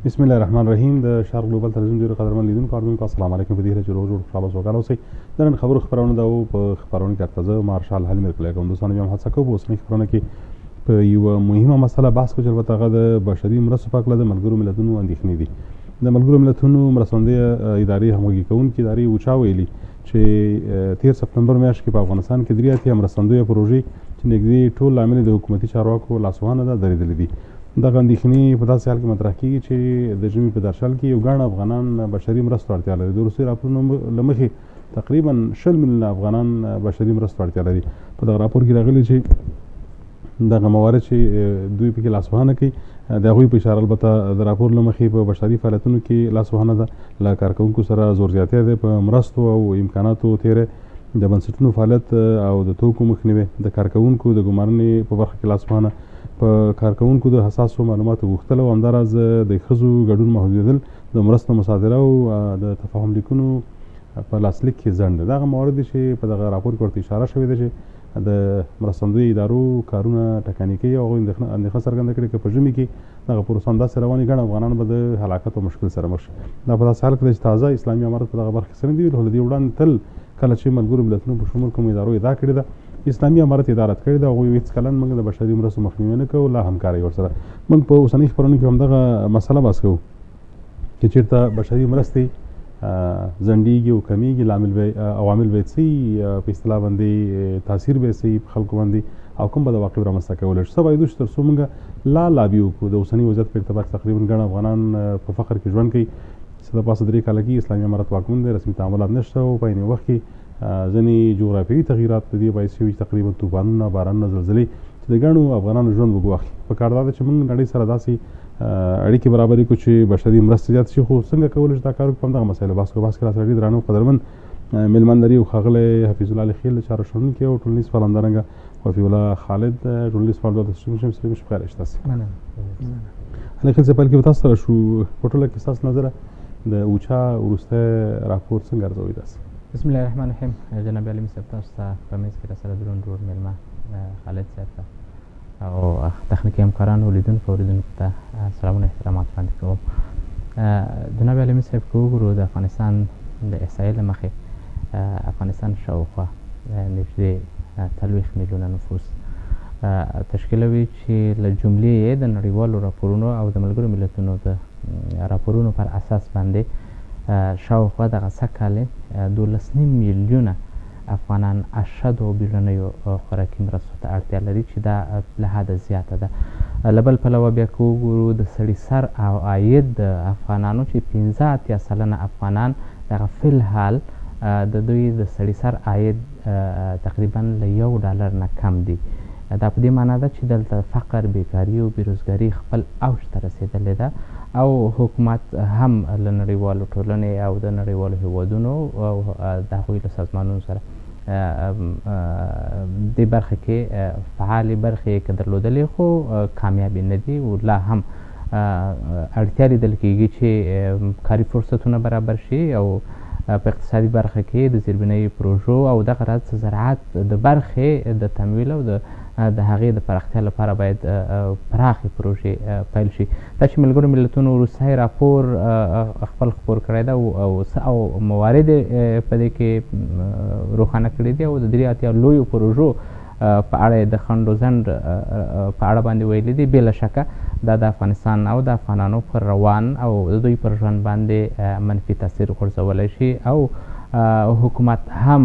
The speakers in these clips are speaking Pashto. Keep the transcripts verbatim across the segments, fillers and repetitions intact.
بسم الله الرحمن الرحیم. د شارق ګلوبل تلویزیون ډیرو قدرمن لیدونکو اردوونکو السلام علیکم. په دې هیله چې روغ جوړ خوشحاله سوکاله اوسئ. د نن خبرو خپرونه ده او په خپرونه کې درته زه مارشال حلیم رکلی کوم. دوستانو بیا هم هڅه کوو په اوسنۍ خپرونه کې په یوه مهمه مسله بحث کوو چې البته هغه د بشري مرستو په هکله د ملګرو ملتونو اندېښنې دي. د ملګرو ملتونو مرستندویه ادارې همغږي کوونکې ادارې اوچا ویلي چې تیر سپتمبر میاشت کې په افغانستان کې درې اتیا مرستندویه پروژې چې نږدې ټول لامل د حکومتي چارواکو لاسوهنه ده درېدلې دي. دغه اندېښنې په داسې حال کې مطرح کېږي چې د ژمي په درشل کې یو ګڼ افغانان بشري مرستو اړتیا لري. د وروستیو راپورونو له مخې تقریبا شل میلیونه افغانان بشري مرستو اړتیا لري. په دغه راپور کې راغلي چې دغه موارد چې دوی پکې لاسوهنه کوي د هغوی په اشاره البته د راپور له مخې په بشري فعالیتونو کې لاسوهنه ده، له کارکوونکو سره زور زیاتی دی، په مرستو او امکاناتو تیری، د بنسټونو فعالیت او د توکو مخنیوی، د کارکوونکو د ګمارنې په برخه کې لاسوهنه، په کارکوونکو د حساسو معلوماتو غوښتل او همداراز د ښځو ګډون محدودېدل، د مرستو مصادره او د تفاهم لیکونو په لاسلیک کې ځنډ. دغه موارد دي چې په دغه راپور کې ورته اشاره شوې ده چې د مرستندویو ادارو کارونه ټکني کوي او هغوی اندېښنه څرګنده کړې که په ژمي کې دغه پروسه همداسې روانې ګڼ افغانان به د هلاکت او مشکل سره مخ شي. دا په داسې حال کې ده چې تازه اسلامي امارت په دغه برخه کې څه نه دي ویلي، خو له دې وړاندې تل کله چې ملګرو ملتونو په شمول کومو ادارو ادعا کړې ده اسلامي امارت ادارت کړې ده، هغوی هېڅکله موږ د بشري مرستو مخنیوی نه کوو، لا همکارۍ ورسره. موږ په اوسنۍ خپرونو کې همدغه مسله بحث کوو چې چېرته بشري مرستې ځنډېږي او کمیږي، لامل به عوامل به یې څه وي، په اصطلاح باندې تاثیر به یې څه وي په خلکو باندې او کوم بد عواقب رامنځته کولی شي. څه باید وشي تر څو موږ لا لابي وکړو. د اوسني وضعیت په اعتبار تقریبا ګڼ افغانان په فقر کې ژوند کوي. څه د پاسه درې کاله کې اسلامي امارت واکمن دی، رسمي تعاملات نشته او په عین وخت کې ځینې جغرافیوي تغییرات په دې باعث شوي چې تقریبا طوفانونه، بارانونه، زلزلې چې د ګڼو افغانانو ژوند وګواښي. پکار دا ده چې موږ نړۍ سره داسې اړیکې برابرې کړو چې بشري مرستې زیاتې شي. خو څنګه کولی شو دا کار وکړو؟ په همدغه مسایلو بحث کوو. بحث کې راسره ډېر درانه او قدرمن میلمن لري او ښاغلی حفیظ الله خیل د چارو شنونکی او ټولنیز فعال، همدارنګه وفي الله خالد ټولنیز فعال. دلته ستاسو شم سلیم شي، بخیر شته. مننه. هلې خیل صاحب، پیل کې به تاسو سره شو. په ټوله کې ستاسو نظره د اوچا وروستی راپور څنګه ارزوئ تاسو؟ بسم الله الرحمن الرحیم. جناب علي صاحب، تاسو ته په منځ کې راسره دروند ورور میلمه خالد صاحب ته او تخنیکي همکارانو، لیدونکو او اوریدونکو ته سلامونه احترامات وړاندې کوم. جناب علي صاحب، که وګورو د افغانستان د احصایې له مخې افغانستان شاوخوا نږدې څلوېښت میلیونه نفوس تشکیلوي چې له جملې یې د نړیوالو راپورونو او د ملګرو ملتونو د راپورونو پر اساس باندې شاوخوا دغه سږ کال دولس نیم میلیونه افغانان اشدو بیړنیو خوراکي مرستو ته اړتیا لري چې دا له حده زیاته ده. له بل پلوه بیا که وګورو د سړي سر او عاید د افغانانو چې پنځه اتیا سلنه افغانان دغه فلحال د دوی د سړي سر عاید تقریبا له یو ډالر نه کم دی. دا په دې معنا ده چې دلته فقر، بیکاري او بېروزګاري خپل اوج ته رسېدلې ده او حکومت هم له نړیوالو ټولنې او د نړیوالو هیوادونو او د هغوی له سازمانونو سره دې برخه کې فعالې برخې که درلودلې خو کامیابې نه دي او لا هم اړتیا لیدل کېږي چې کاري فرصتونه برابر شي او په اقتصادي برخه کې د زیربنایي پروژو او دغه راز زراعت د برخې د تمویل او د د هغې د پراختیا لپاره باید پراخې پروژې پیل شي. دا چې ملګرو ملتونو وروستی راپور خپل خپور کړی ده او او موارد په دې کې روښانه کړي دي او د درې اتیا لویو پروژو په اړه د خنډ و ځنډ په اړه باندې ویلي دي. بې له شکه دا د افغانستان او د افغانانو پر روان او د دوی پر ژوند باندې منفي تاثیر غورځولی شي او حکومت هم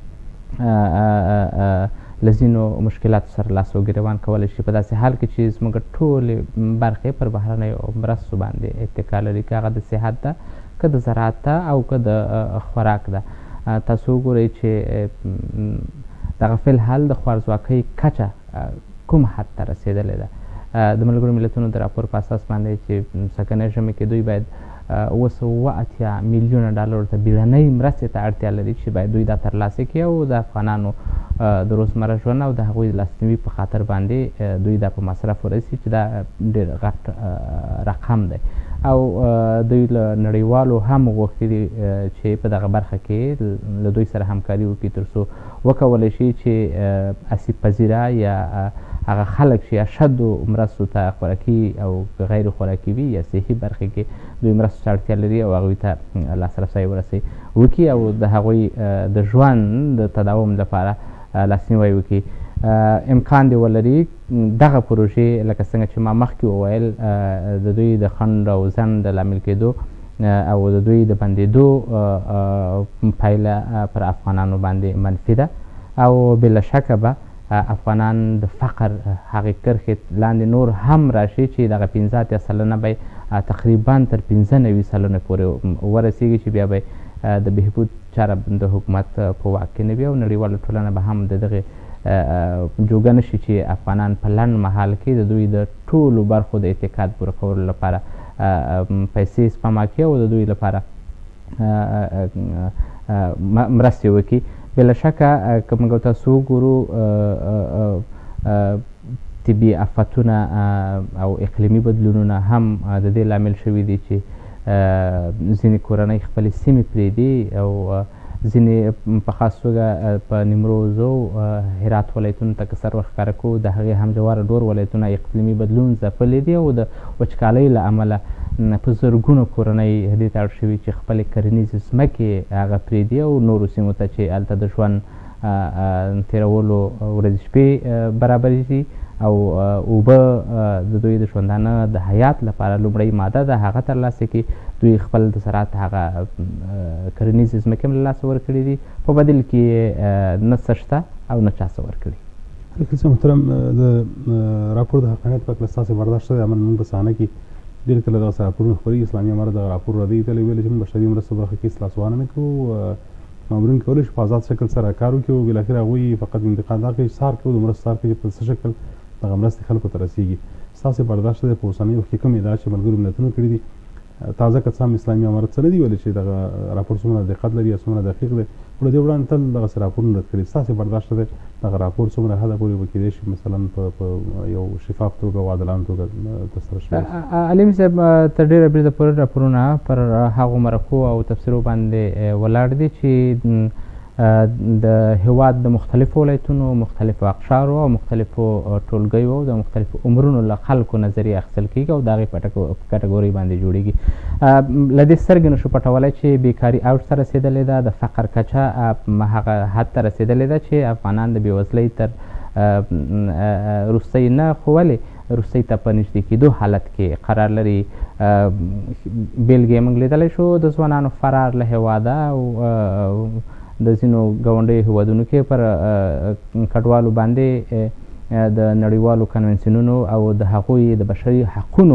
له ځینو مشکلاتو سره لاس او ګرېوان کولی شي، په داسې حال کې چې زموږ ټولې برخې پر بهرنیو مرستو باندې اتکا لري، که هغه د صحت ده، که د زراعت ده او که د خوراک ده. تاسو وګورئ چې دغه فلحال د خوارځواکۍ کچه کوم حد ته رسېدلې ده. د ملګرو ملتونو د راپور په اساس باندې چې سږنی ژمي کې دوی باید اوه سوه اتیا میلیونه ډالرو ته بیړنۍ مرستې ته اړتیا لري چې باید دوی دا ترلاسه کړي او د افغانانو د روزمره ژوند او د هغوی د لاسنیوي په خاطر باندې دوی دا په مصرف ورسي چې دا ډېر غټ رقم دی او دوی له نړیوالو هم غوښتي چې په دغه برخه کې له دوی سره همکاري وکړي تر څو وکولی شي چې آسیب پذیره یا هغه خلک چې اشدو مرستو ته خوراکي او غیر خوراکي وي یا صحي برخې کې دوی مرستو ته اړتیا لري او هغوی ته لاسرسی ورسوي وکړي او د هغوی د ژوند د تداوم لپاره لاسنیوی وکړي. امکان دی ولري دغه پروژې لکه څنګه چې ما مخکې وویل د دوی د خنډ او ځنډ د لامل کېدو او د دوی د بندېدو پایله پر افغانانو باندې منفي ده او بلا شکه به افغانان د فقر هغې کرښې لاندې نور هم راشي چې دغه پنځه اتیا سلنه به تقریبا تر پنځه نوي سلنه پورې ورسېږي چې بیا به د بهبود چاره د حکومت په واک کې نه وي او نړیواله ټولنه به هم د دغې جوګه نشي چې افغانان په لنډ مهال کې د دوی د ټولو برخو د اعتقاد پوره کولو لپاره پیسې سپما کړي او د دوی لپاره مرستې وکړي. بلا شکه که موږ تاسو وګورو طبي آفتونه او اقلیمي بدلونونه هم د دې لامل شوي دي چې ځینې کورنۍ خپلې سیمې پرېږدي او ځینې په خاص توګه په نیمروز او هرات ولایتونو ته که سر ورښکاره کړو د هغې همجواره ډور ولایتونه اقلیمي بدلون ځپلي دي او د وچکالۍ له امله په زرګونو کورنۍ دې ته اړ شوي چې خپلې کرنیزې ځمکې هغه پرېږدي او نورو سیمو ته چې هلته د ژوند تېرولو ورځې شپې برابرې شي او اوبه د دوی د ژوندانه د حیات لپاره لومړۍ ماده ده هغه ترلاسه کړي. دوی خپل د زراعت هغه کرنیزې ځمکې هم له لاسه ورکړي دي په بدل کې نه څه شته او نه چا څه ورکړي. لیکن محترم د راپور د حقانیت په کله ستاسې برداشت شوی عمل موږ په صحنه کې ډېر کله دغسې راپورونه خپرېږي اسلامي امارت دغه راپور ردوي تللی ویلي چې موږ بشري مرستو برخه کې اصلاح سوانه نه کوو مامورین کولی شي په آزاد شکل سره کار وکړي او بالاخره هغوی فقط انتقاد دا کوي سار کوي د مرستو سار کوي چې په څه شکل دغه مرستې خلکو ته رسېږي. ستاسې برداشت دی په اوسنۍ وخت کې کومې ادعا چې ملګرو ملتونو کړي دي تازه که څه هم اسلامي امارت څه نه دي ویلي چې دغه راپور څومره دقت لري یا څومره دقیق دی خو له دې وړاندې تل دغسې راپورونه رد کړي. ستاسې برداشت دی دغه راپور څومره حده پورې به کېدای شي مثلا په یو شفاف توګه او عادلانه توګه ترسره شوی علي صاحب تر ډېره بریده پورې راپورونه پر هغو مرکو او تفسیرو باندې ولاړ دي چې د هېواد د مختلفو ولایتونو مختلفو اقشارو او مختلفو ټولګیو او د مختلفو عمرونو له خلکو نظریې اخیستل کېږي او د هغې په کټګورۍ باندې جوړېږي. له دې سترګې نشو پټولی چې بیکاري اوج ته رسېدلې ده د فقر کچه هغه حد ته رسېدلې ده چې افغانان د بېوزلۍ تر روستۍ نه خو ولې روستۍ ته په نږدې کېدو حالت کې قرار لري. بېلګې موږ لیدلی شو د ځوانانو فرار له هېواده او د ځینو ګاونډیو هېوادونو کې پر کډوالو باندې د نړیوالو کنونسیونونو او د هغوی د بشري حقونو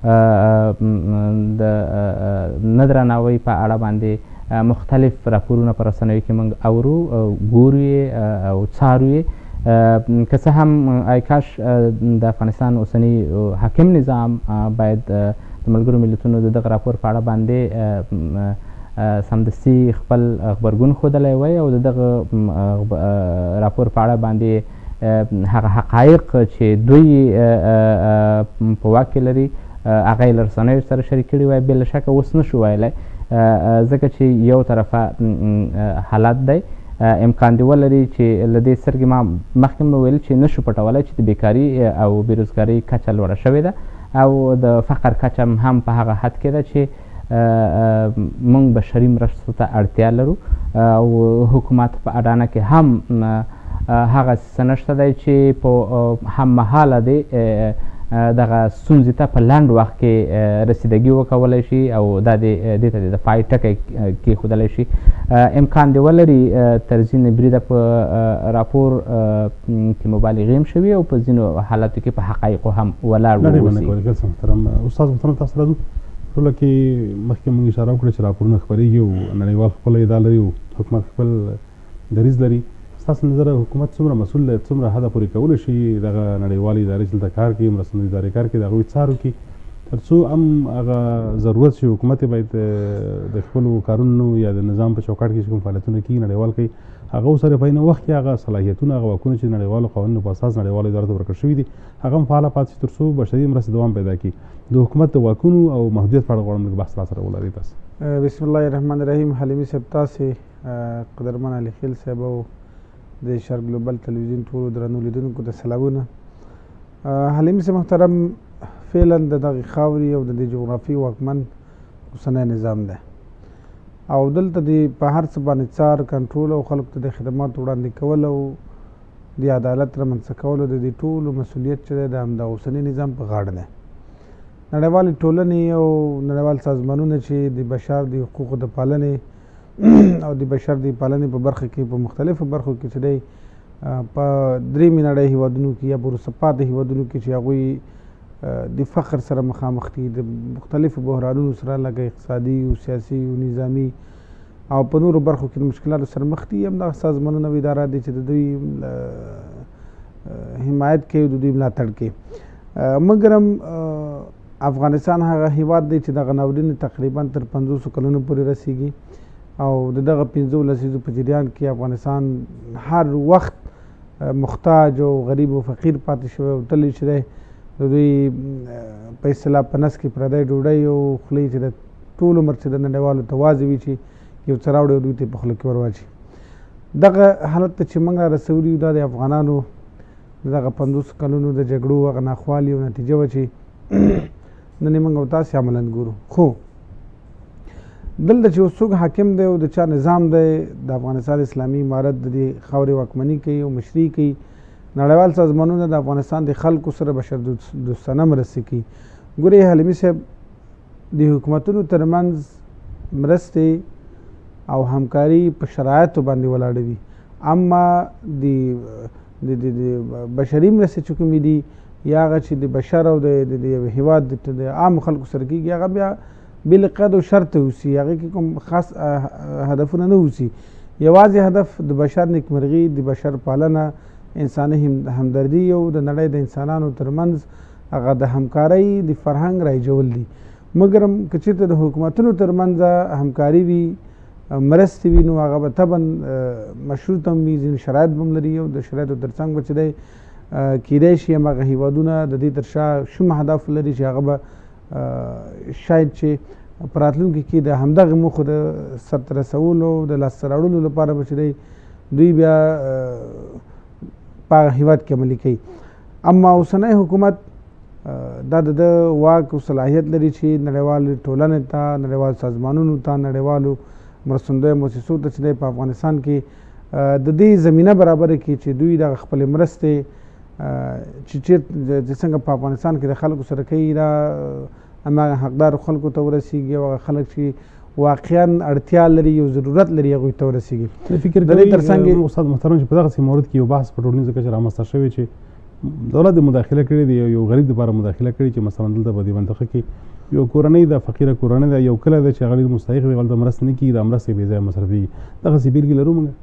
د نه درناوۍ په اړه باندې مختلف راپورونه په رسنیو کې موږ اورو ګورو یې او څارو یې. که څه هم ای کاش د افغانستان اوسني حاکم نظام باید د ملګرو ملتونو د دغه راپور په اړه باندې سمدستي خپل غبرګون ښودلی وی او د دغه راپور په اړه باندې هغه حقایق چې دوی په واک کې لري هغه یې له رسنیو سره شریک کړي وای بې له شکه اوس نشو ویلی ځکه چې یو طرفه حالت دی امکان دی ولري چې له دې سترګې ما مخکې مې ویل چې نشو پټولی چې د بیکاري او بېروزګارۍ کچه لوړه شوې ده او د فقر کچه هم په هغه حد کې ده چې موږ بشري مرستو ته اړتیا لرو او حکومت په اډانه کې هم هغه څه نشته دی چې په هم مهاله دی دغه ستونزې ته په لنډ وخت کې رسیدګي وکولی شي او دا دې ته د پای ټکی کېښودلی شي. امکان دی ولري تر ځینې بریده په راپور کې مبالغې هم شوي او په ځینو حالاتو کې په حقایقو هم ولاړ واوسي. محترم استاد محترم تاسو راځو ټوله کې مخکې موږ اشاره وکړه چې راپورونه خپرېږي او نړیوال خپله ادعا لري او حکومت خپل دریځ لري. ستاسو نظر حکومت څومره مسؤل دی څومره حده پورې کولی شي دغه نړیوالې ادارې چې دلته کار کوي مرستندویه ادارې کار کوي د هغوی څار وکړي تر څو هم هغه ضرورت شي حکومت یې باید د خپلو کارونو یا د نظام په چوکاټ کې چې کوم فعالیتونه کوي نړیوال کوي هغه وسره په عین وخت کې هغه صلاحیتونه هغه واکونه چې نړیوالو قوانینو په اساس نړیوالو ادارو ته ورکړل شوي دي هغه هم فعاله پاتې شي تر څو بشري مرستې دوام پیدا کړي. د حکومت د واکونو او محدودیت په اړه غواړم لږ بحث راسره ولرئ. تاسو بسم الله الرحمن الرحیم. حلیمي صاحب تاسې قدرمن علي خیل صاحب او د شرق ګلوبل تلویزیون ټولو درنو لیدونکو ته سلامونه. حلیم سے محترم فعلا د دغې خاورې او د دې جغرافي واکمن اوسنی نظام دی او دلته د په هر څه باندې څار کنټرول او خلکو ته د خدمات وړاندې کول او د عدالت رامنځته کولو د دې ټولو مسؤلیت چې دی د همدغه اوسني نظام په غاړه دی. نړیوالې ټولنې او نړیوال سازمانونه چې د بشر د حقوقو د پالنې او د بشر د پالنې په برخه کې په مختلفو برخو کې چې دی په درېیمې نړۍ هیوادونو کې یا په وروسته پاتې هیوادونو کې چې هغوی د فقر سره مخامخ دي، د مختلفو بحرانونو سره لکه اقتصادي او سیاسي او نظامي او په نورو برخو کې د مشکلاتو سره مخ دي، همدغه سازمانونه او ادارات دي چې د دوی حمایت کوي او د دوی ملاتړ کوي. مګر هم افغانستان هغه هیواد دی چې دغه ناورین تقریبا تر پنځوسو کلونو پورې رسیږي او د دغه پنځو لسیزو په جریان کې افغانستان هر وخت محتاج او غریب او فقیر پاتې شوی او تل چې دی د دوی په اصطلاح په نس کې پردی ډوډۍ او خولۍ چې د ټول عمر چې د نړیوالو ته واضح وي چې یو څه راوړي او دوی ته یې په خوله کې ور واچي. دغه حالت ته چې موږ را رسولي یو دا د افغانانو د دغه پنځوس کلونو د جګړو هغه ناخوالي او نتیجه وه چې نن یې موږ او تاسې عملاً ګورو. خو دلته چې اوس څوک حاکم دی او د چا نظام دی د افغانستان اسلامي امارت د دې خاورې واکمني کوي او مشري کوي. نړیوال سازمانونه د افغانستان د خلکو سره بشر دوستانه مرستې کوي. ګورې حلیمي صاحب د حکومتونو ترمنځ مرستې او همکاري په شرایطو باندې ولاړه وي، اما د بشري مرستې چې کومې دي یا هغه چې د بشر او د یو هیواد د عامو خلکو سره کېږي هغه بیا بل قید او شرط اوسي، هغې کې کوم خاص هدفونه نه اوسي. یوازې هدف د بشر نیکمرغي، د بشر پالنه، انساني همدردي او د نړۍ د انسانانو ترمنځ هغه د همکارۍ د فرهنګ رایجول دي. مګر هم که چېرته د حکومتونو ترمنځ همکاري وي، مرستې وي، نو هغه به طبعا مشروط هم وي، ځینې شرایط به هم لري او د شرایطو تر څنګ به چې دی کیدای شي هماغه هیوادونه د دې تر شا شوم اهداف لري چې هغه به شاید چې په راتلونکي کې د همدغې موخو د سرته رسولو د لاسته راوړلو لپاره به چې دی دوی بیا په هغه هیواد کې عملي کوي. اما اوسنی حکومت دا د ده واک او صلاحیت لري چې نړیوالې ټولنې ته، نړیوال سازمانونو ته، نړیوالو مرستندویه مؤسسو ته چې دی په افغانستان کې د دې زمینه برابره کړي چې دوی دغه خپلې مرستې چې چېرته څنګه په افغانستان کې د خلکو سره کوي دا هماغه حقدارو خلکو ته ورسېږي او هغه خلک چې واقعا اړتیا لري یو ضرورت لري هغوی ته ورسېږي. فکر کوي استاد محترم چې په دغسې مورد کې یو بحث په ټولنیزه کچه رامنځته شوی چې دولت د مداخله کړې دی، یو غریب دپاره مداخله کړې چې مثلا دلته په دې منطقه کې یو کورنۍ ده، فقیره کورنۍ ده، یو کلی ده چې هغه ډېر مستحق دی، هلته مرسته نه کېږي، دا مرستې بې ځایه مصرفېږي. دغسې بېلګې لرو موږ؟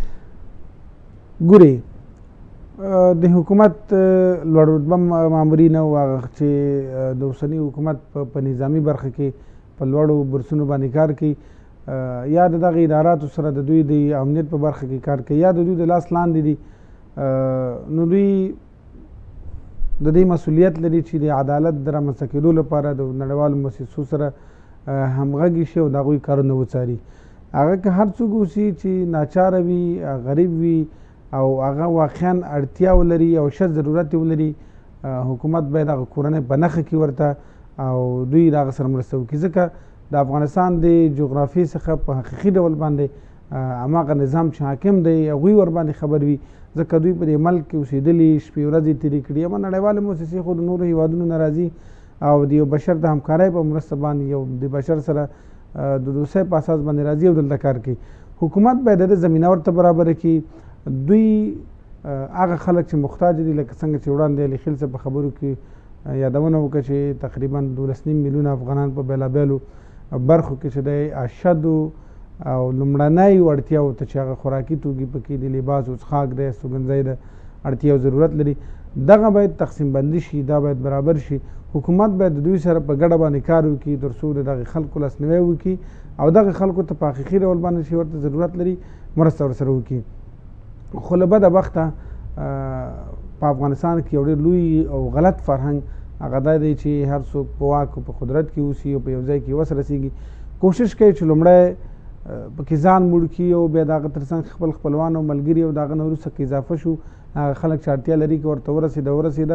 ګورې د حکومت لوړ رتبه مامورین او هغه چې د اوسني حکومت په نظامي برخه کې په لوړو برسونو باندې کار کوي یا د دغه اداراتو سره د دوی د امنیت په برخه کې کار کوي یا د دوی د لاس لاندې دي، نو دوی د دې مسؤلیت لري چې د عدالت د رامنځته کېدو لپاره د نړیوالو مؤسسو سره همغږي شي او د هغوی کارونه وڅاري. هغه که هر څوک اوسي چې ناچاره وي، غریب وي او هغه واقعا اړتیا ولري او ښه ضرورت یې ولري، حکومت باید هغه کورنۍ په نښه کړي ورته او دوی د هغه سره مرسته وکړي. ځکه د افغانستان د جغرافیې څخه په حقیقي ډول باندې هماغه نظام چې حاکم دی هغوی ورباندې خبر وي، ځکه دوی په دې ملک کې اوسېدلي، شپې ورځې تېرې کړي. اما نړیوالې مؤسسې خو د نورو هیوادونو نه راځي او د یو بشر د همکارۍ په مرسته باندې یو د بشر سره د دوستۍ په اساس باندې راځي او دلته کار کوي. حکومت باید د دې زمینه ورته برابره کړي. دوی هغه خلک چې محتاج دي، لکه څنګه چې وړاندې علي خیل صاحب په خبرو کې یادونه وکړه چې تقریبا دولس نیم میلیونه افغانان په بېلابېلو برخو کې چې دی اشدو او لومړنۍ اړتیاو ته چې هغه خوراکي توکي پکې د لباس او څښاک دی، استوګنځی د اړتیا او ضرورت لري، دغه باید تقسیم بندي شي، دا باید برابر شي. حکومت باید د دوی سره په ګډه باندې کار وکړي تر څو د دغې خلکو لاسنیوی وکړي او دغه خلکو ته په حقیقي ډول باندې چې ورته ضرورت لري مرسته ورسره وکړي. خو له بده بخته په افغانستان کې یو ډېر لوی او غلط فرهنګ هغه دا دی چې هر څوک په واک او په قدرت کې اوسي او په یو ځای کې وس رسېږي، کوشش کوي چې لومړی پکې ځان موړ کړي او بیا د هغه تر څنګ خپل خپلوان او ملګري او د هغه نه وروسته که اضافه شو هغه خلک چې اړتیا لري که ورته ورسېده ورسېده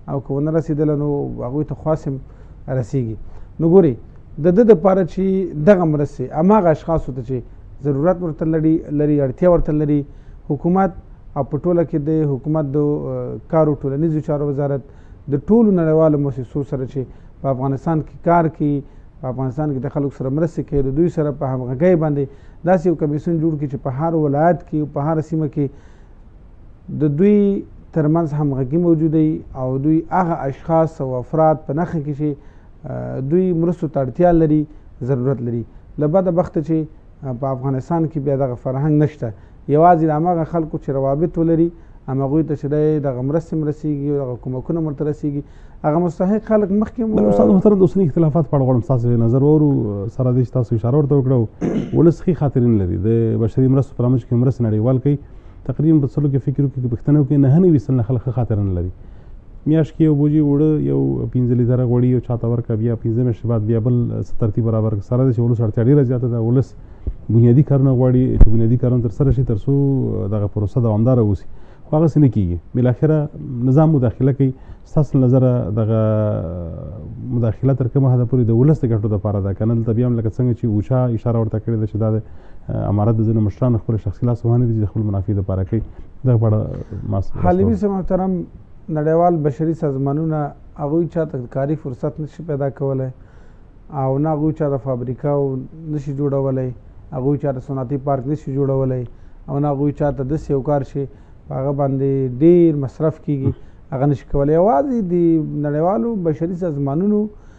او که ونه رسېدله نو هغوی ته خواص هم رسېږي. نو ګورئ د ده دپاره چې دغه مرستې هماغه اشخاصو ته چې ضرورت ورته لري لري اړتیا ورته لري، حکومت او په ټوله کې د حکومت د کار او ټولنیزو چارو وزارت د ټولو نړیوالو مؤسسو سره چې په افغانستان کې کار کوي، په افغانستان کې د خلکو سره مرستې کوي، د دوی سره په همغږۍ باندې داسې یو کمیسیون جوړ کړي چې په هر ولایت کې په هر سیمه کې د دوی ترمنځ همغږي موجوده وي او دوی هغه اشخاص او افراد په نښه کړي چې دوی مرستو ته اړتیا لري، ضرورت لري. له بده بخته چې په افغانستان کې بیا دغه فرهنګ نشته، یوازې د هماغه خلکو چې روابط ولري همغوی ته چې دی دغه مرستې هم رسېږي او دغه کومکونه هم ورته رسېږي، هغه مستحق خلک مخکې استاد محترم د اوسني اختلافات په اړه غواړم ستاسو نظر واورو. سره دې چې تاسو اشاره ورته وکړه ولس ښې خاطرین لري، د بشري مرستو په رامنځ کې مرستې نړیوال کوي، تقریبا په څلو کې فکر وکړي پوښتنه وکړي نهه نوي سلنه خلک ښه خاطرین لري. میاشت کې یو بوجي وړه یو پنځه لیتره غوړي یو چاته ورکړه، بیا پنځه میاشتې بعد بیا بل څه ترتیب برابر کړه. سره ده چې ولس اړتیا ډېره زیاته ده، ولس بنیادي کارونه غواړي چې بنیادي کارونه ترسره شي تر څو دغه پروسه دوامداره اوسي، خو هغسې نه کېږي. بالاخره نظام مداخله کوي. ستاسو له نظره دغه مداخله تر کومه حده پورې د ولس د ګټو دپاره ده که نه؟ دلته بیا هم لکه څنګه چې اوچا اشاره ورته کړې ده چې دا د امارت د ځینو مشرانو خپل شخصي لاسوهنې دي چې د خپل منافع دپاره کوي. دغه په اړه حالمي صاحب محترم، نړیوال بشري سازمانونه هغوی چاته کاري فرصت نشي پیدا کولی او نه هغوی چاته فابریکاو نشي جوړولی، هغوی چاته صنعتي پارک نشي جوړولی او نه هغوی چاته داسې یو کار شي په هغه باندې ډېر مصرف کېږي هغه نشي کولی. یوازې د نړیوالو بشري سازمانونو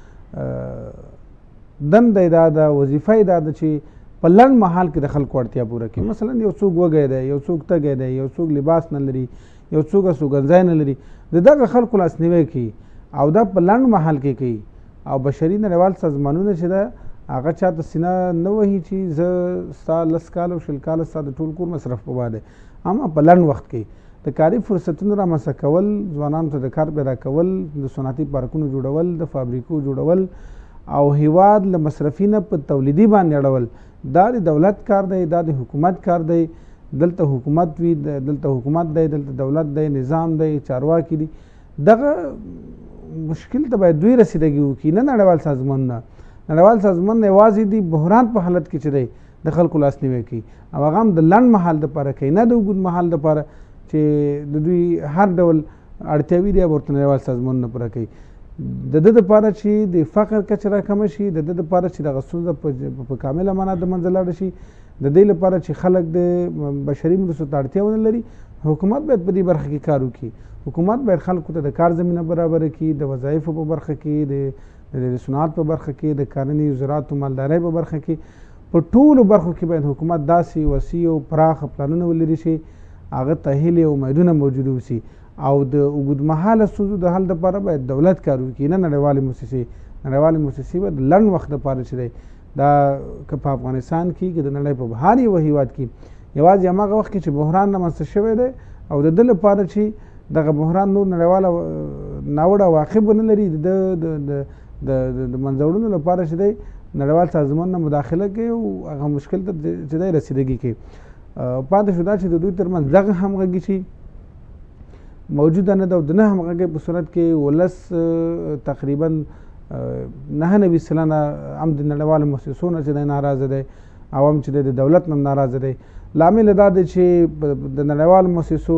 دنده یې دا ده، وظیفه یې دا ده چې په لنډ مهال کې د خلکو اړتیا پوره کړي. مثلا یو څوک وږی دی، یو څوک تږی دی، یو څوک لباس نه لري، یو څوک استوګنځی نه لري، د دغه خلکو لاسنیوی کوي او دا په لنډ مهال کې کوي. او بشري نړیوال سازمانونه چې ده هغه چاته سینه نه وهي چې زه ستا لس کاله او شل کاله ستا د ټول کور مصرف په باندې، اما په لنډ وخت کې د کاري فرصتونو رامنځته کول، ځوانانو ته د کار پیدا کول، د صنعتي پارکونو جوړول، د فابریکو جوړول او هیواد له مصرفي نه په تولیدي باندې اړول، دا د دولت کار دی، دا د حکومت کار دی. دلته حکومت وي، دلته حکومت دی، دلته دولت دی، نظام دی، چارواکي دي. دغه مشکل ته باید دوی رسیدګي وکړي، نه نړیوال سازمانونه. نړیوال سازمانونه یوازې د بحران په حالت کې چې دی د خلکو لاسنیوی کوي او هغه هم د لنډ مهال دپاره کوي، نه د اوږد مهال دپاره چې د دوی هر ډول اړتیاوي دي ورته نړیوال سازمانونه پوره کوي. د ده دپاره چې د فقر کچه راکمه شي، د ده دپاره چې دغه ستونزه په کامله معنا د منځه لاړه شي، د دې لپاره چې خلک د بشري مرستو ته اړتیا ونه لري، حکومت باید په دې برخه کې کار وکړي. حکومت باید خلکو ته د کار زمینه برابره کړي، د وظایفو په برخه کې، د صنعت په برخه کې، د کرنې زراعت او مالدارۍ په برخه کې، په ټولو برخو کې باید حکومت داسې وسیع او پراخه پلانونه ولري چې هغه ته هیلې او امیدونه موجود اوسي. او د اوږدمهاله ستونزو د حل دپاره باید دولت کار وکړي، نه نړیوالې مؤسسې. نړیوالې مؤسسې به د لنډ وخت دپاره چې دی دا که په افغانستان کې که د نړۍ په هر یو هېواد کې یوازې هماغه وخت کې چې بحران رامنځته شوی دی او د ده لپاره چې دغه بحران نور نړیواله ناوړه عواقب ونه لري، د د منځه وړلو لپاره چې دی نړیوال سازمانونه مداخله کوي او هغه مشکل ته چې دی رسیدګي کوي. پاتې شو دا چې د دوی ترمنځ دغه همغږي چې موجوده نه ده او د نه همغږۍ په صورت کې ولس تقریبا نهه نوي سلنه هم د نړیوالو مؤسسو نه چې دی ناراضه دی او هم چې دی د دولت نه هم ناراضه دی. لامل دا دی چې د نړیوالو مؤسسو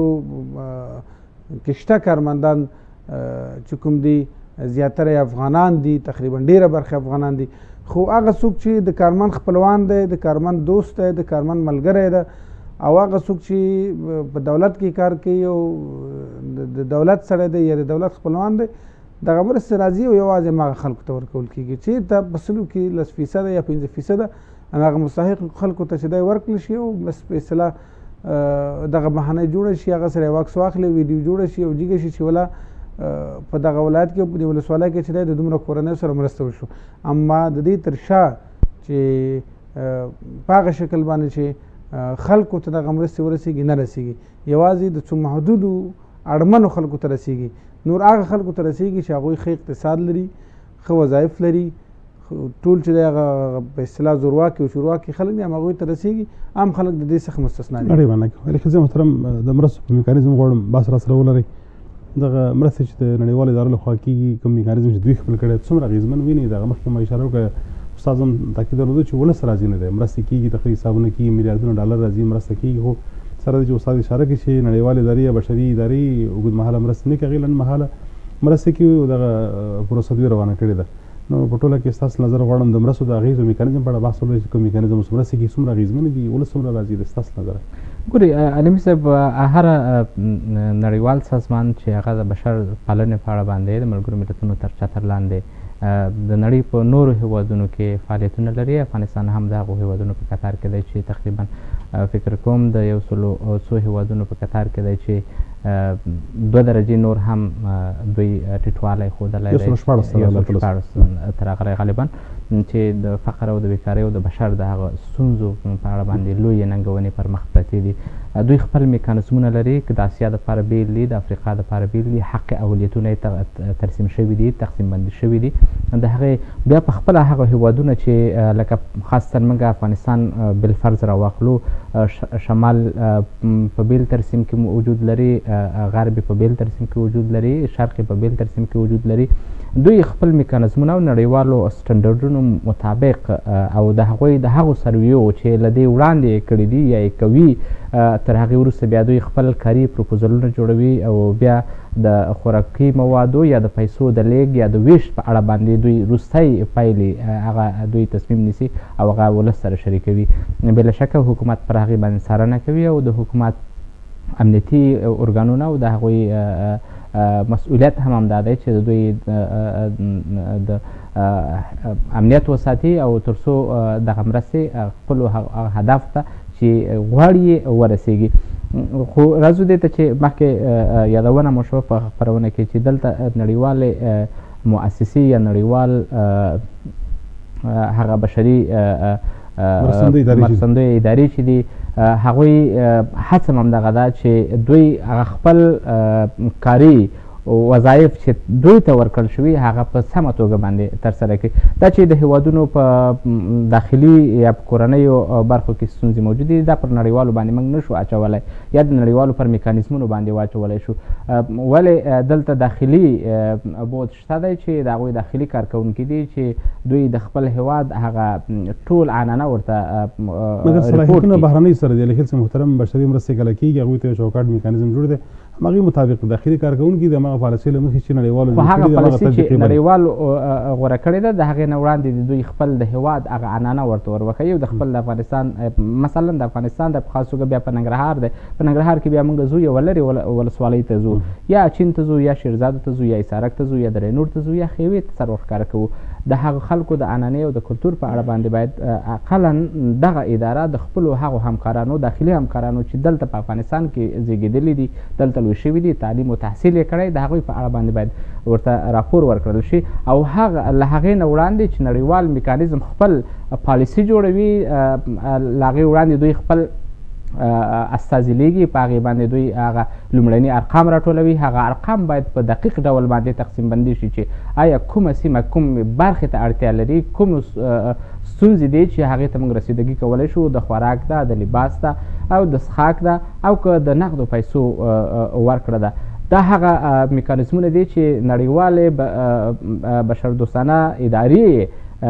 کې شته کارمندان چې کوم دي زیاتره افغانان دي، تقریبا ډیره برخه افغانان دي، خو هغه څوک چې د کارمند خپلوان دی، د کارمند دوست دی، د کارمند ملګری دی او هغه څوک چې په دولت کې کار کوي او د دولت سره دی یا د دولت خپلوان دی، دغه مرستې راځي او یوازې هماغه خلکو ته ورکول کېږي. چېرته په سلو کې لس فیصده یا پنځه فیصده هماغه مستحق خلکو ته چې دی ورکړل شي او بس په اصطلاح دغه بهانه جوړه شي، هغه سره یو عکس واخلي، ویډیو جوړه شي او جګه شي چې ولا په دغه ولایت کې په دې ولسوالۍ کې چې دی د دومره کورنیو سره مرسته وشو. اما د دې تر شا چې په هغه شکل باندې چې خلکو ته دغه مرستې ورسیږي نه رسیږي، یوازې د څو محدودو اړمنو خلکو ته رسیږي. نور هغه خلکو ته رسیږي چې هغوی ښه اقتصاد لري، ښه وظایف لري، ټول چې دی هغه په اصطلاح زورواکي او شورواکي خلک دي، هغوی ته رسیږي. عام خلک د دې څخه مستثنا دي. اړې باندې ولیکن زه محترم د مرستو په میکانیزم غواړم بحث را سره ولرئ. دغه مرستې چې د نړیوالو ادارو لخوا کېږي کوم میکانیزم چې دوی خپل کړی څومره اغېزمن ویني دغه مخکې ما اشاره وکړه استاد هم تاکید درلوده چې ولس راضي نه دی مرستې کېږي تقریبي حسابونه کېږي میلیاردونه ډالر راځي مرسته کېږي خو سره د چې استاد اشاره کړي چې نړیوالې ادارې یا بشري ادارې اوږدمهاله مرستې نه کوي لنډمهاله مرستې کوي او دغه پروسه دوی روانه کړې ده نو په ټوله کې ستاسو نظر غواړم د مرستو د اغېزو میکانیزم په اړه بحث وکړو چې کوم میکانیزم اوس مرستې کوي څومره اغېزمن دي ولس څومره راضي دی ستاسو نظر ګوري علمي صاحب هر نړیوال سازمان چې هغه د بشر پالنې په اړه باندې د ملګرو ملتونو تر چتر لاندې د نړۍ په نورو هیوادونو کې فعالیتونه لري افغانستان هم د هغو هیوادونو په کتار کې دی چې تقریبا فکر کوم د یو سلو څو هیوادونو په کتار کې دی چې دوه درجې نور هم دوی ټیټوالی ښودلی دی یو سلو شپاړس تر هغه غالبا چې د فقر او د بیکارۍ او د بشر د هغه ستونزو په اړه باندې لویې ننګونې پر مخ پرتې دي دوی خپل میکانیزمونه لري که د اسیا دپاره بیل دي د افریقا دپاره بیل دي حق اولیتونه یې ترسیم شوي دي تقسیم بندي شوي دي د هغې بیا په خپله هغه هیوادونه چې لکه خاصتا موږ افغانستان بالفرض راواخلو شمال په بیل ترسیم کې وجود لري غرب په بیل ترسیم کې وجود لري شرق په بیل ترسیم کې وجود لري دوی خپل میکانیزمونه او نړیوالو سټنډرډونو مطابق او د هغوی د هغو سرویو چې له دې وړاندې یې کړي دي یا یې کوي تر هغې وروسته بیا دوی خپل کاري پروپوزلونه جوړوي او بیا د خوراکي موادو یا د پیسو د لیږد یا د ویش په اړه باندې دوی وروستی پایلې هغه دوی تصمیم نیسي او هغه ولس سره شریکوي بله شکه حکومت پر هغې باندې څارنه کوي او د حکومت امنیتي ارګانونه او د هغوی مسئولیت هم همدا دی چې دوی د امنیت وساتي او تر څو دغه مرستې خپلو هدف ته چې غواړي یې ورسیږي خو راځو دې ته چې مخکې یادونه مو شوه په خپرونه کې چې دلته نړیوالې مؤسسې یا نړیوال هغه بشري مرستندویه ادارې چې دي هغوی هڅه هم همدغه ده چې دوی هغه خپل کاري وظایف چې دوی ته ورکړل شوي هغه په سمه توګه باندې ترسره کړي دا چې د هیوادونو په داخلي یا په کورنیو برخو کې ستونزې موجودې دي دا پر نړیوالو باندې موږ نه شو اچولی یا د نړیوالو پر میکانیزمونو باندې واچولی شو ولې دلته داخلي بود شته دی چې د هغوی داخلي کارکوونکي دي چې دوی د خپل هیواد هغه ټول عنعنه ورته مګر صلاحیتونه بهرنۍ سره دي لکه چې محترم بشري مرستې کله کېږي هغوی ته یو چوکاټ میکانیزم جوړ دی همغې مطابق داخلي کارکوونکي د همغه پالیسۍ له مخې چې نړیوالو خو هغه پالیسي چې نړیوالو غوره کړې ده د هغې نه وړاندې د دوی خپل د هیواد هغه عنعنه ورته ور وښیي او د خپل د افغانستان مثلا د افغانستان د په خاص توګه بیا په ننګرهار دی په ننګرهار کې بیا موږ ځو یوه لرې ولسوالۍ ته ځو یا چین ته ځو یا شیرزادو ته ځو یا ایسارک ته ځو یا درینور ته ځو یا خیوې ته سر ورښکاره کوو د هغه خلکو د عنعنې او د کلتور په اړه باندې باید اقلا دغه اداره د خپلو هغو همکارانو داخلي همکارانو چې دلته په افغانستان کې زیږېدلي دي دلته لوی شوي دي تعلیم و تحصیل یې کړی د هغوی په اړه باندې باید ورته راپور ورکړل شي او هغه له هغې نه وړاندې چې نړیوال میکانیزم خپل پالیسي جوړوي له هغې وړاندې دوی خپل استازي لیږي په هغې باندې دوی هغه لومړني ارقام راټولوي هغه ارقام باید په دقیق ډول باندې تقسیم بندي شي چې آیا کومه سیمه کوم برخې ته اړتیا لري کوم ستونزې دي چې هغې ته موږ رسیدګي کولی شو د خوراک ده د لباس ده او د څښاک ده او که د نقدو پیسو ورکړه ده دا هغه میکانیزمونه دي چې نړیوالې بشردوستانه ادارې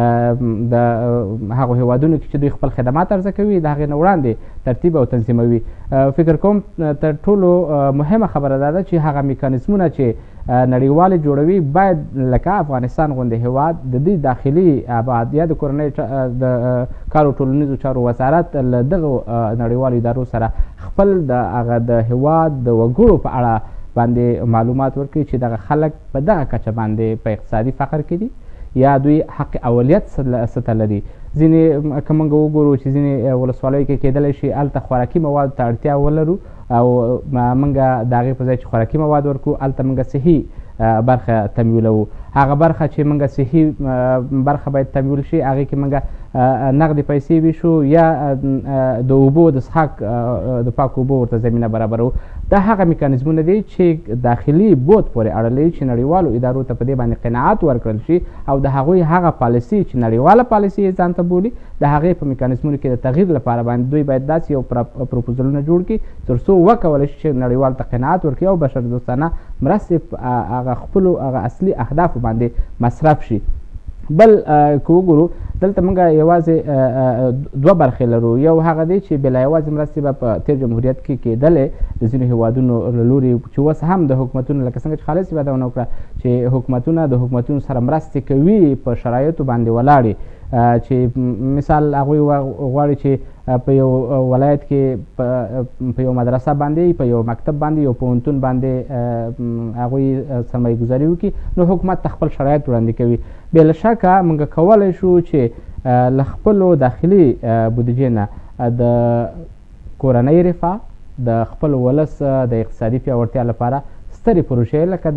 د هغو هیوادونو کې چې دوی خپل خدمات عرضه کوي د هغې نه وړاندې ترتیب او تنظیموي فکر کوم تر ټولو مهمه خبره دا ده چې هغه میکانیزمونه چې نړیوالې جوړوي باید لکه افغانستان غوندې هیواد د دې داخلي ابعاد یا د کورنۍ د کار او ټولنیزو چارو وزارت له دغو نړیوالو ادارو سره خپل د هغه د هیواد د وګړو په اړه باندې معلومات ورکړي چې دغه خلک په دغه کچه باندې په اقتصادي فقر کې دي یا دوی حق اولیت سطح لري ځینې که موږ وګورو چې ځینې ولسوالیو کې کیدلی شي هلته خوراکي موادو ته اړتیا ولرو او موږ د هغې په ځای چې خوراکي مواد ورکړو هلته موږ صحي برخه تمویلوو هغه برخه چې موږ صحي برخه باید تمویل شي هغې کې موږ نقدې پیسې ویشو یا د اوبو د څښاک د پاکو اوبو ورته زمینه برابرو. دا هغه میکانیزمونه دي چې داخلي بود پورې اړه لري چې نړیوالو ادارو ته په دې باندې قناعت ورکړل شي او د هغوی هغه پالیسي چې نړیواله پالیسي یې ځان ته بولي د هغې په میکانیزمونو کې د تغییر لپاره باندې دوی باید داسې یو پروپوزلونه جوړ کړي تر څو وکولی شي چې نړیوالو ته قناعت ورکړي او بشردوستانه مرستې هغه خپلو هغه اصلي اهدافو باندې مصرف شي. بل که وګورو دلته موږ یوازې دوه برخې لرو، یو هغه دی چې بلا یوازې مرستې به په تیر جمهوریت کې کېدلې د ځینو هیوادونو له لوري چې اوس هم د حکومتونو لکه څنګه چې خالص یادونه وکړه چې حکومتونه د حکومتونو سره مرستې کوي په شرایطو باندې ولاړې چې مثال هغوی غواړي چې په یو ولایت کې په یو مدرسه باندې په یو مکتب باندې یو پوهنتون باندې هغوی سرمایه ګذاري وکړي نو حکومت ته خپل شرایط وړاندې کوي. بې له شکه موږ کولی شو چې له خپلو داخلي بودیجې نه د کورنۍ رفاه د خپل ولس د اقتصادي پیاوړتیا لپاره سترې پروژې لکه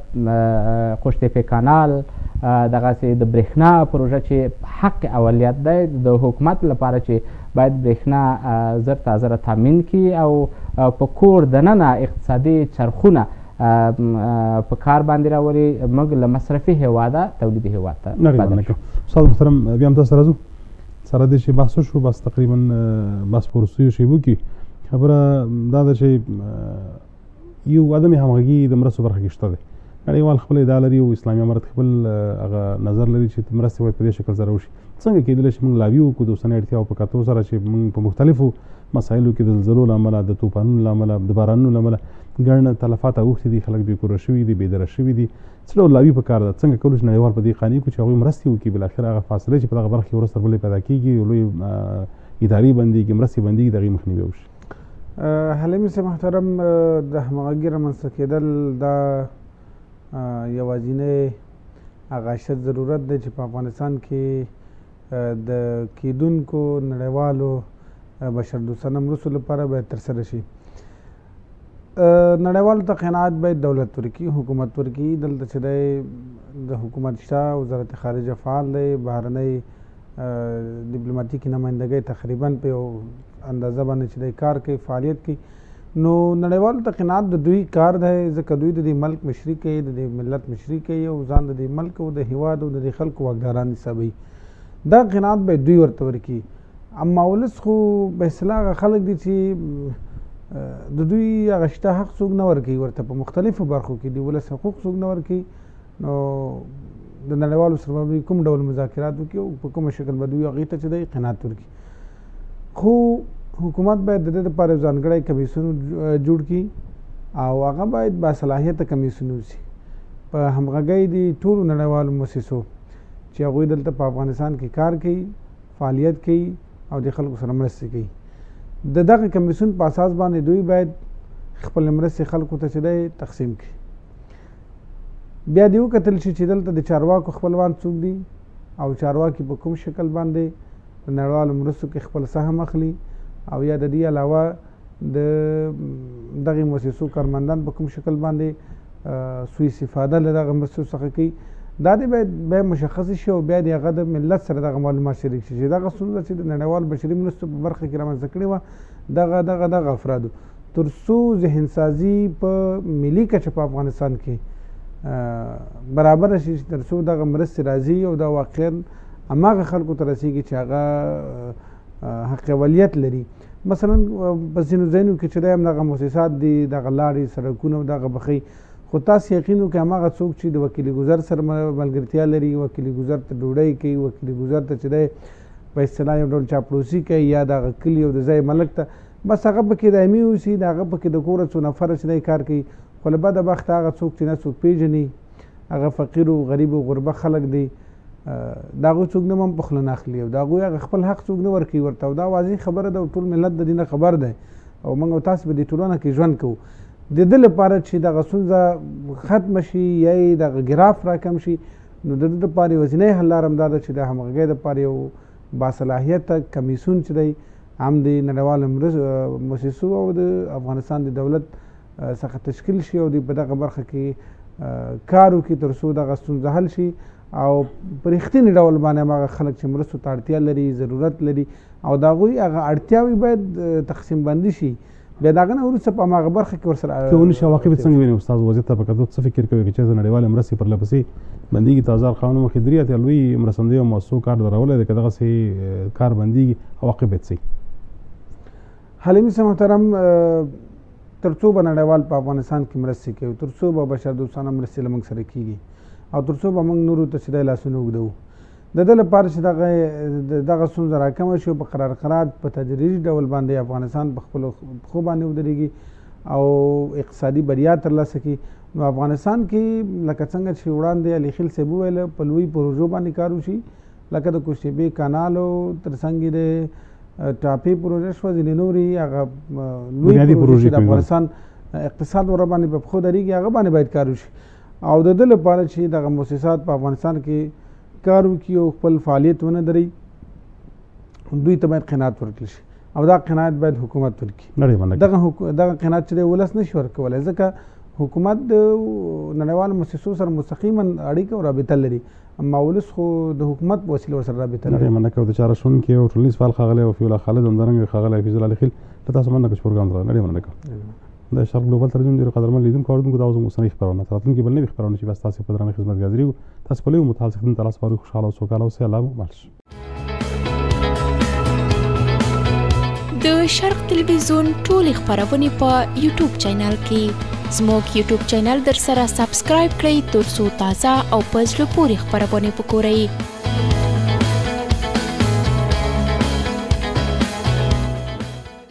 د قوشتېپې کانال دغسې د برېښنا پروژه چې حق اولیت دی د حکومت لپاره چې باید برېښنا زر تا زره تامین کړي او په کور دننه اقتصادي څرخونه په کار باندې راولي موږ له مصرفي هېواده تولیدي هېواد ته بدل شو. استاد محترم بیا هم تاسو راځو سره دې چې بحث وشو بس تقریبا بس په وروستیو شیبو کې خبره دا ده چې یو عدم همغږي د مرستو برخه کې شته دی. نړیوال خپل ادعا لري او اسلامي امارت خپل هغه نظر لري چې مرستې باید په دې شکل سره وشي. څنګه کېدلی چې موږ لابي وکړو د اوسنۍ اړتیاو په کتو سره چې موږ په مختلفو مسایلو کې د زلزلو له امله د طوفانونو له امله د بارانونو له امله ګڼ تلفات اوښتي دي، خلک بې کوره شوي دي، بېدره شوي دي. څه ډول لابي په کار ده؟ څنګه کولی شي نړیوال په دې قانع کړو چې هغوی مرستې وکړي، بالاخره هغه فاصلې چې په دغه برخه کې ورځ تر بلې پیدا کېږي یو لوی ادارې بندېږي، مرستې بندېږي، د هغې مخنیوی وشي. حلیمي صاحب محترم د همغږي رامنځته کېدل دا یوازینی هغه اشد ضرورت دی چې په افغانستان کې د کېدونکو نړیوالو بشردوستانه مرستو لپاره باید ترسره شي. نړیوالو ته قناعت باید دولت ورکړي، حکومت ورکړي. دلته چې دی د حکومت شته، وزارت خارجه فعال دی، بهرنۍ ډیپلوماتیکي نمایندګۍ تقریبا په یو اندازه باندې چې دی کار کوي، فعالیت کوي. نو نړیوالو ته قناعت د دوی کار دی ځکه دوی د دې ملک مشري کوي، د دې ملت مشري کوي او ځان د دې ملک او د هیواد او د دې خلکو واکداران حسابوي. دا قناعت باید دوی ورته ورکړي. اما ولس خو به اصطلاح هغه خلک دي چې د دوی هغه شته حق څوک نه ورکوي ورته په مختلفو برخو کې د ولس حقوق څوک نه ورکوي. نو د نړیوالو سره به کوم ډول مذاکرات وکړي او په کومه شکل به دوی هغې ته چې دی قناعت ورکړي. خو حکومت باید د دې لپاره ځانګړی کمیسیون جوړ کړي او هغه باید باصلاحیته کمیسیون اوسي په همغږۍ د ټولو نړیوالو مؤسسو چې هغوی دلته په افغانستان کې کار کوي، فعالیت کوي او د خلکو سره مرستې کوي. د دغه کمیسیون په اساس باندې دوی باید خپل مرستې خلکو ته چې دی تقسیم کړي. بیا دې وکتل شي چې دلته د چارواکو خپلوان څوک دي او چارواکي په کوم شکل باندې د نړیوالو مرستو کې خپل سهم اخلي او یا د دې علاوه د دغې مؤسسو کارمندان په کوم شکل باندې سوء استفاده له دغه مرستو څخه کوي. دا دې باید بیا مشخص شي او بیا د هغه د ملت سره دغه معلومات شریک شي چې دغه ستونزه چې د نړیوال بشري مرستو په برخه کې رامنځته کړې وه دغه دغه دغه افرادو تر څو ذهن سازي په ملي کچه په افغانستان کې برابره شي تر څو دغه مرستې راځي او دا واقعا هماغه خلکو ته رسېږي چې هغه حق اولیت لري. مثلا په ځینو ځایونو کې چې دی همدغه مؤسسات دي، دغه لارې، سړکونه او دغه بخۍ، خو تاسو یقین وکړئ هماغه څوک چې د وکیل ګذر سره ملګرتیا لري، وکیل ګذر ته ډوډۍ کوي، وکیل ګذر ته چې دی په اصطلاح یو ډول چاپلوسي کوي یا دغه کلي او د ځای ملک ته بس هغه پکې دایمي اوسي، د هغه پکې د کوره څو نفره چې دی کار کوي. خو له بده بخته هغه څوک چې نه څوک پېژني، هغه فقیر او غریب او غربه خلک دي، د هغوی څوک نه هم په خوله نه اخلي او د هغوی هغه خپل حق څوک نه ورکوي ورته. او دا واضح خبره ده او ټول ملت د دې نه خبر دی او موږ او تاسو په دې ټولنه کې ژوند کوو. د دې لپاره چې دغه ستونزه ختمه شي یا یې دغه ګراف راکم شي نو د دې لپاره یوازینی حل لاره همدا ده چې د همغږۍ دپاره یو باصلاحیته کمیسیون چې دی هم د نړیوالو مؤسسو او د افغانستان د دولت څخه تشکیل شي او دوی په دغه برخه کې کار وکړي تر څو دغه ستونزه حل شي او په رښتیني ډول باندې هغه خلک چې مرستو ته اړتیا لري ضرورت لري او د هغوی هغه اړتیاوې باید تقسیم بندي شي بیا د هغه نه وروسته په هماغه برخه کې ورسره که ونشي عواقب څنګه ویني استاد وضعیت ته په کتو څه فکر کوي چې د نړیوالې مرستې پرله پسې بندېږي تازه قانون مخې درې اتیا لوی مرستندوی او مؤسسو کار درولی دی که دغسې کار بندېږي عواقب باید څه حلیمي صاحب محترم تر څو به نړیوال په افغانستان کې مرستې کوي تر څو به بشردوستانه مرستې له موږ سره کېږي او تر څو به موږ نورو ته چې دی لاسونه اوږدوو د ده لپاره چې دغه دغه ستونزه راکمه شي او په قرار قرار په تدریجي ډول باندې افغانستان په خپلو پښو باندې ودرېږي او اقتصادي بریا ترلاسه کړي نو افغانستان کې لکه څنګه چې وړاندې علي خیل صاحب وویل په لوی پروژو باندې کار وشي لکه د کوشتېبې کانال او تر څنګ د ټاپې پروژه شوه ځینې نورې هغه لوی پروژې د افغانستان اقتصاد ور باندې په پښو درېږي هغه باندې باید کار وشي او د ده لپاره چې دغه مؤسسات په افغانستان کې کار وکړي او خپل فعالیت ونه دري دوی ته باید قناعت ورکړل شي او دا قناعت باید حکومت ورکړي دغه دغه قناعت چې دی ولس نشي ورکولی ځکه حکومت د نړیوالو مؤسسو سره مستقیما اړیکه او رابطه لري اما ولس خو د حکومت په وسیله ورسره رابطه لري مننه کوم د چاره شونکي او ټولنیز فعال ښاغلی وفي الله خالد همدارنګه ښاغلی حفیظ الله علي خیل له تاسو مننه کوم چې پروګرام ته راغلئ مننه کوم د شرق ګلوبل تلویزیون ډېرو قدرمن لیدونکو اورېدونکو دا اوس اوسنۍ خپرونه تر راتلونکي بل نوي خپرونه چې بیا ستاسې په درانه خدمت ګذري وو تاسو په لویو متحال څښتن ته لاس پارو خوشحاله او سوکاله اوسئ الله مو مل شي د شرق تلویزیون ټولې خپرونې په یوټیوب چینل کې زموږ یوټیوب چینل در سره سبسکرایب کړئ تر څو تازه او په زړه پورې خپرونې وګورئ